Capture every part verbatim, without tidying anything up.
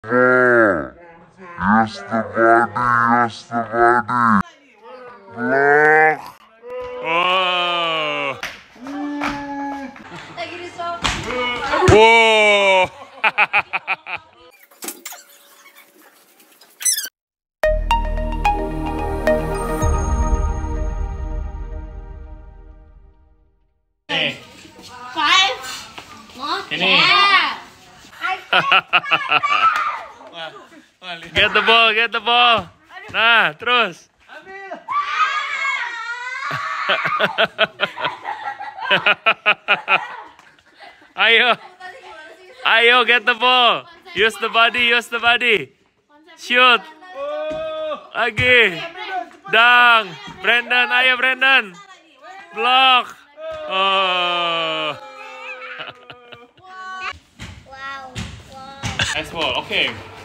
Yes, the body, yes, the body. Lock. Oh. Lagi di sofa. Wow. Nih. Five. Ini. Get the ball, get the ball. Nah, terus. Ayo. Ayo, get the ball. Use the body, use the body. Shoot. Lagi. Dang. Brandon, ayo Brandon. Block. Oh. Wow. Nice ball, okay.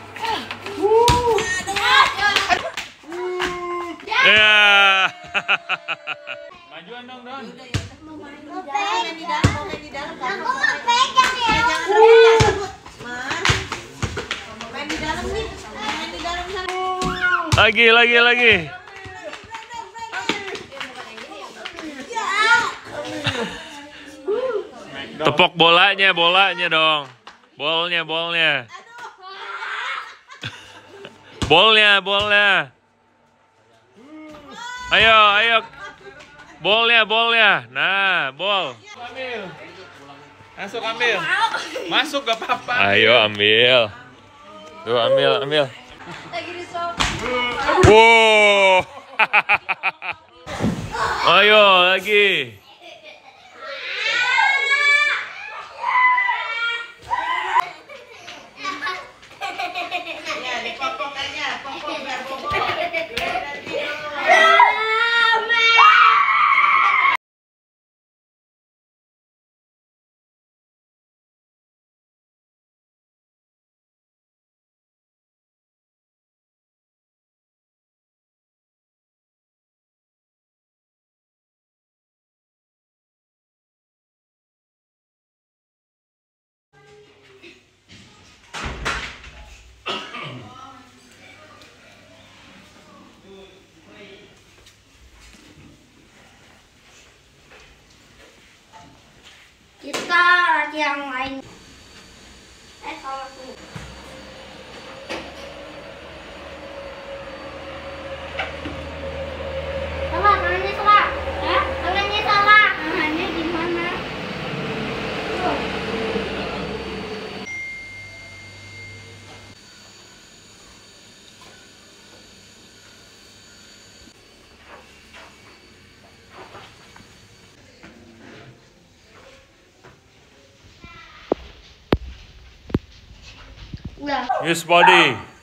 Ya. Majuan dong, Don. Main di dalam, mau main di dalam. Aku nggak pegang ya. Main di dalam nih. Main di dalam sana. Lagi, lagi, lagi. Tepok bolanya, bolanya dong. Bolnya, bolnya. Bolnya, bolnya. Ayo, ayo. Bolnya, bolnya. Nah, bol. Ambil. Masuk ambil. Masuk gak apa-apa. Ayo ambil. Tuh ambil, ambil. Lagi di sofa. Wow. Ayo lagi. Ya, dipopok aja, popok biar bobok. Kita lagi yang lain. Eh, salah tuh. Salah, tangannya salah. Eh, tangannya salah. Tangannya gimana? Tuh. Udah. Use body.